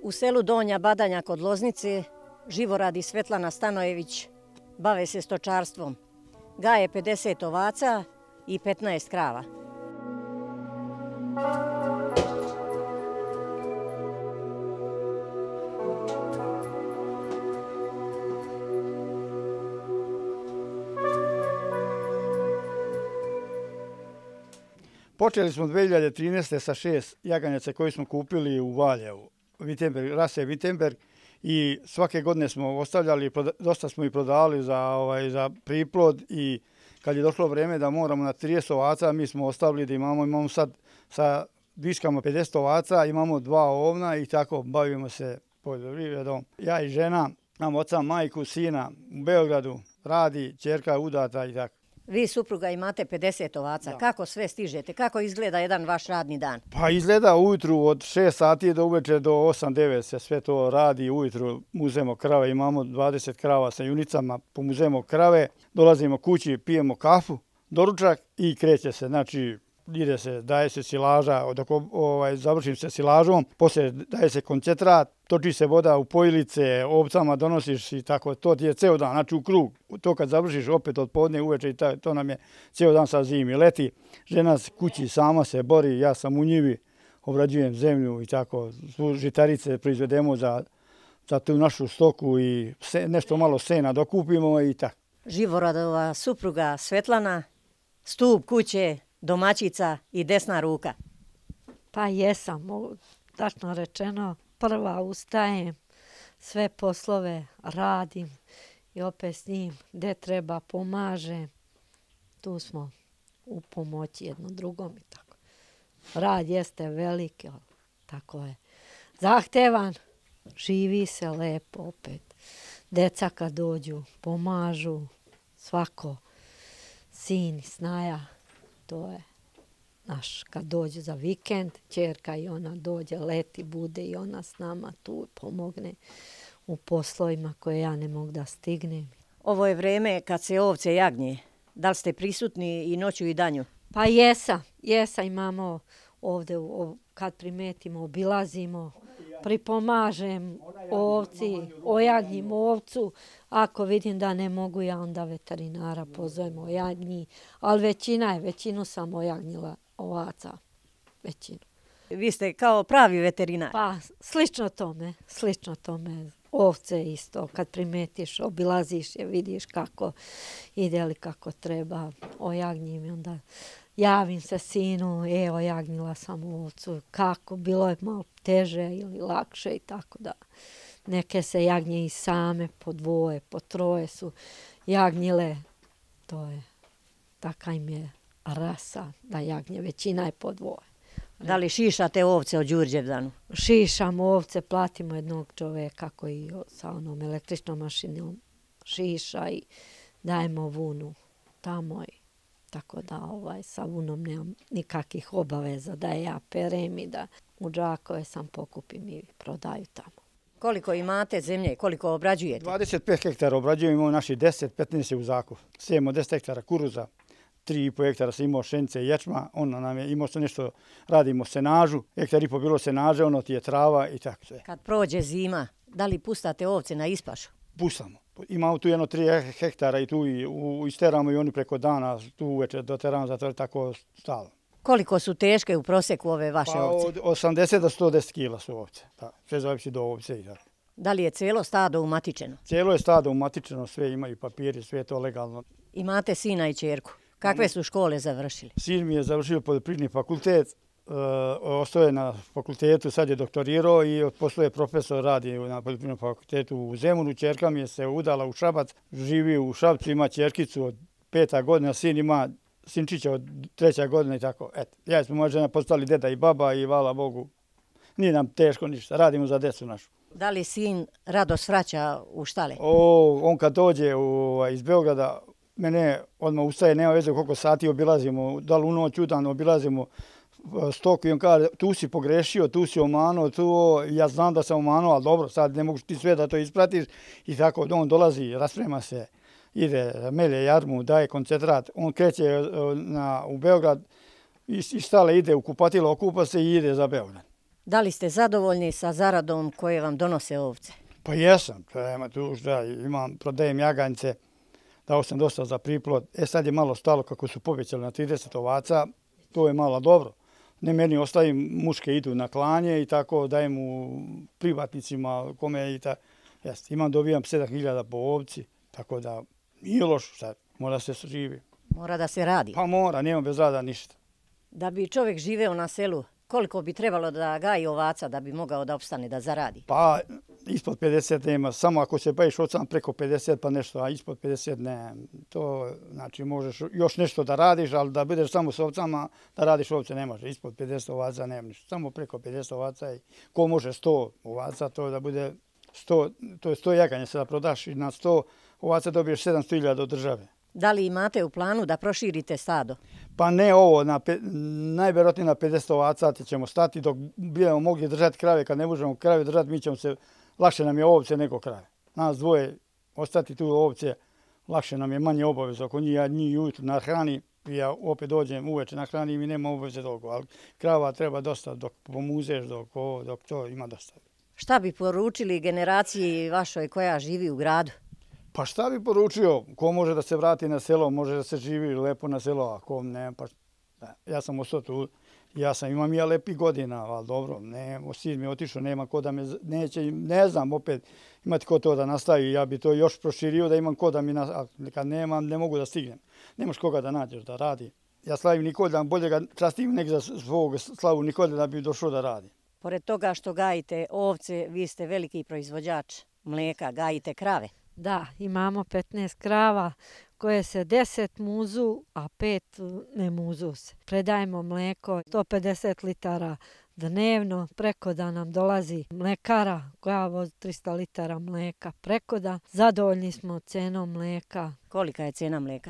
U selu Donja Badanja kod Loznice Živorad i Svetlana Stanojević bave se stočarstvom. Gaje 50 ovaca i 15 krava. Počeli smo 2013. sa 6 jaganjaca koji smo kupili u Valjevu, rase Wittenberg, i svake godine smo ostavljali, dosta smo i prodavali za priplod, i kad je došlo vrijeme da moramo na 30 ovaca, mi smo ostavili da imamo sad sa viškama 50 ovaca, imamo 2 ovna i tako bavimo se poljoprivredom. Ja i žena, imam oca, majku, sina u Beogradu, radi, ćerka udata i tako. Vi supruga imate 50 ovaca. Da. Kako sve stižete? Kako izgleda jedan vaš radni dan? Pa izgleda ujutru od 6 sati do uveče do 8-9 se sve to radi. Ujutru muzemo krave, imamo 20 krava sa junicama, pomuzemo krave, dolazimo kući, pijemo kafu, doručak i kreće se. Znači, ide se, daje se silaža, dok završim se silažom, poslije daje se koncentrat, toči se voda u pojilice, ovcama donosiš i tako, to ti je ceo dan, znači u krug. To kad završiš opet od podne uveče, to nam je ceo dan sa zimi. Leti, žena kući sama se bori, ja sam u njivi, obrađujem zemlju i tako, žitarice proizvedemo za tu našu stoku i nešto malo sena dokupimo i tako. Živoradova supruga Svetlana, stup kuće, domaćica i desna ruka. Pa jesam, tačno rečeno, prva ustajem, sve poslove radim i opet s njim gdje treba pomažem. Tu smo u pomoći jedno drugom i tako. Rad jeste veliki, ali tako je zahtevan, živi se lepo opet. Deca kad dođu pomažu, svako, sin, snaja. To je naš, kad dođe za vikend, ćerka i ona dođe, leti, bude i ona s nama tu pomogne u poslovima koje ja ne mogu da stignem. Ovo je vrijeme kad se ovce jagnje. Da li ste prisutni i noću i danju? Pa jesam, imamo ovdje, kad primetimo, obilazimo, pripomažem ovci, ojagnjim ovcu. Ako vidim da ne mogu, ja onda veterinara pozovem ojagnji, ali većinu sam ojagnjila ovaca, većinu. Vi ste kao pravi veterinar. Pa, slično tome. Ovce isto, kad primetiš, obilaziš je, vidiš kako ide li kako treba, ojagnjim i onda javim se sinu, ojagnjila sam ovcu, kako, bilo je malo teže ili lakše i tako da. Neke se jagnje i same, po dvoje, po troje su jagnjile, to je, taka im je rasa da jagnje, većina je po dvoje. Da li šišate ovce od Đurđevdanu? Šišamo ovce, platimo jednog čoveka koji sa onom električnom mašinom šiša i dajemo vunu tamo i tako da sa vunom nemam nikakvih obaveza da ja perem i da u džakove sam pokupim i prodaju tamo. Koliko imate zemlje, koliko obrađujete? 25 hektara obrađujemo, imamo naši 10-15 u zakup. Sijemo 10 hektara kuruza, 3,5 hektara sam imao pšenice i ječma, ono nam je, imao sam nešto, radimo senažu, 1,5 hektara bilo senaže, ono ti je trava i tako sve. Kad prođe zima, da li pustate ovce na ispašu? Pustamo. Imamo tu jedno 3 hektara i tu isteramo i oni preko dana, tu uveče doteramo, zato je tako stalo. Koliko su teške u proseku ove vaše ovce? Od 80 do 110 kila su ovce, sve zavisi do ovce i tako. Da li je cijelo stado umatičeno? Cijelo je stado umatičeno, sve imaju papiri, sve je to legalno. Imate sina i ćerku. Kakve su škole završili? Sin mi je završio poljoprivredni fakultet, ostao je na fakultetu, sad je doktorirao i posluje profesor, radi na poljoprivrednom fakultetu u Zemunu. Ćerka mi je se udala u Šabac, živi u Šabcu, ima ćerkicu od 5. godina, sin ima sinčića od 3. godina i tako. Ja smo moja žena postali deda i baba i hvala Bogu, nije nam teško ništa, radimo za decu našu. Da li sin rado svraća u štale? On kad dođe iz Beograda, mene odmah ustaje, nema veze koliko sati obilazimo, da li u noć, u dan obilazimo stoku i on kaže tu si pogrešio, tu si omanuo, ja znam da sam omanuo, ali dobro, sad ne mogu ti sve da to ispratiš i tako on dolazi, rasprema se, ide, melje jarmu, daje koncentrat, on kreće u Beograd, iz štale ide u kupatilo, okupa se i ide za Beograd. Da li ste zadovoljni sa zaradom koje vam donose ovce? Pa jesam, nema tu šta, prodajem jaganjce, dao sam dosta za priplod. Sad je malo stalo kako su povećali na 30 ovaca, to je malo dobro. Ne meni ostavim, muške idu na klanje i tako dajem u privatnicima kome i tako. Dobijam 7.000 po ovci, tako da nije loš, sad mora se živi. Mora da se radi. Pa mora, nema bez rada ništa. Da bi čovjek živeo na selu, koliko bi trebalo da gaji ovaca da bi mogao da opstane, da zaradi? Pa ispod 50 nema, samo ako se baviš ovcama preko 50 pa nešto, a ispod 50 ne. To znači možeš još nešto da radiš, ali da budeš samo s ovcama, da radiš ovce ne može. Ispod 50 ovaca nema ništa, samo preko 50 ovaca i ko može 100 ovaca, to da bude 100, to je 100 jaganja se da prodaš i na 100 ovaca dobiješ 700.000 od države. Da li imate u planu da proširite stado? Pa ne ovo, najvjerojatnije na 50 ovaca ćemo stati dok budemo mogli držati krave. Kad ne možemo krave držati, mi ćemo se, lakše nam je ovce nego krave. Nas dvoje ostati tu ovce, lakše nam je manje obaveza. Ako njih ujutru nahrani, ja opet dođem uveče nahranim i nema obaveze toliko. Ali krava treba dosta dok pomuzeš, dok to ima dosta. Šta bi poručili generaciji vašoj koja živi u gradu? Pa šta bi poručio? Ko može da se vrati na selo, može da se živi lepo na selo, a ko ne, pa ja sam ostao tu, imam ja lepih godina, ali dobro, sin mi je otišao, nema ko da me neće, ne znam, opet imati ko to da nastavi, ja bi to još proširio da imam ko da mi nastavi, kad nemam, ne mogu da stignem, nemaš koga da nađeš da radi. Ja slavim Nikolja, bolje ga častim nek za svog slavu Nikolja da bi došao da radi. Pored toga što gajite ovce, vi ste veliki proizvođač mlijeka, gajite krave. Da, imamo 15 krava koje se 10 muzu, a 5 ne muzu se. Predajemo mlijeko 150 litara dnevno, preko da nam dolazi mlekara koja vozi 300 litara mlijeka preko da. Zadovoljni smo cenom mlijeka. Kolika je cena mlijeka?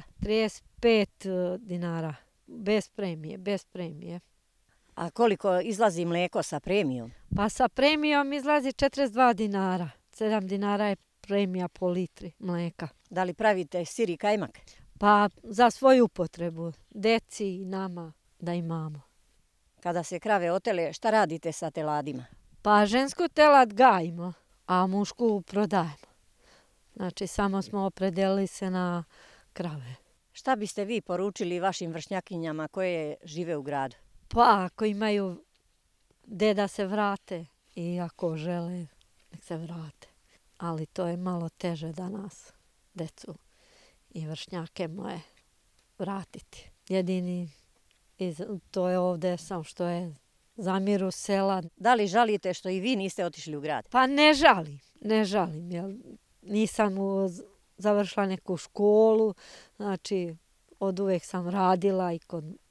35 dinara, bez premije. A koliko izlazi mlijeko sa premijom? Pa sa premijom izlazi 42 dinara, 7 dinara je premija po litri mlijeka. Da li pravite sir i kajmak? Pa za svoju upotrebu, deci i nama da imamo. Kada se krave otele, šta radite sa teladima? Pa žensku telad gajimo, a mušku prodajemo. Znači samo smo opredelili se na krave. Šta biste vi poručili vašim vršnjakinjama koje žive u gradu? Pa ako imaju gde da se vrate i ako žele, nek se vrate. Ali to je malo teže danas, decu i vršnjake moje vratiti. Jedini, to je ovdje sam što je za miru sela. Da li žalite što i vi niste otišli u grad? Pa ne žalim, jer nisam završila neku školu, znači od uvek sam radila i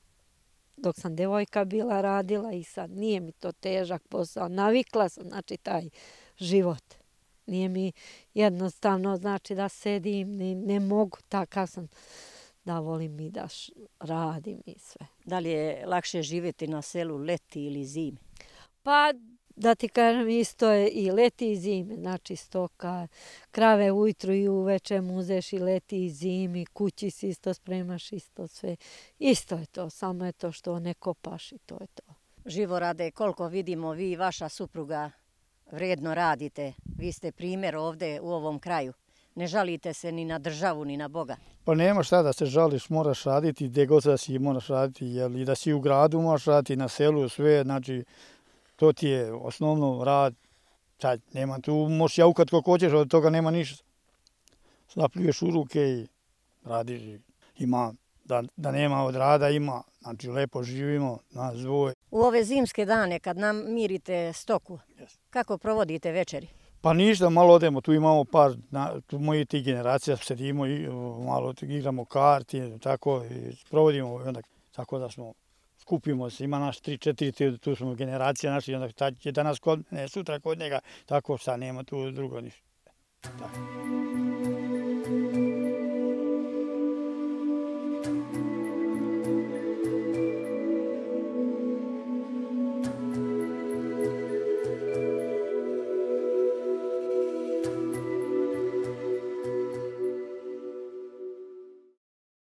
dok sam devojka bila radila i sad nije mi to težak posao. Navikla sam, znači taj život. Nije mi jednostavno, znači da sedim, ne mogu, takav sam da volim i da radim i sve. Da li je lakše živjeti na selu leti ili zimi? Pa da ti kažem, isto je i leti i zimi, znači stoka, krave ujutru i uveče muzeš i leti i zimi, kući si isto spremaš, isto sve. Isto je to, samo je to što ne kopaš i to je to. Živorade, koliko vidimo vi i vaša supruga vredno radite, vi ste primjer ovdje u ovom kraju. Ne žalite se ni na državu, ni na Boga. Pa nema šta da se žališ, moraš raditi, gdje god da si moraš raditi, jer i da si u gradu moraš raditi, na selu, sve, znači to ti je osnovno rad. Sad, nema tu, možeš jaukat kako hoćeš, od toga nema ništa. Slapljuješ u ruke i radiš. Ima, da nema od rada ima, znači lepo živimo, nas dvoje. U ove zimske dane kad nam mirite stoku, kako provodite večeri? Pa ništa, malo odemo, tu imamo par, tu moji ti generacija sedimo i malo igramo karti, tako i provodimo, onda, tako da smo, skupimo se, ima naš 3-4, tu smo generacija naši, onda tad će danas kod, ne sutra kod njega, tako sad nema tu drugo ništa. Tako.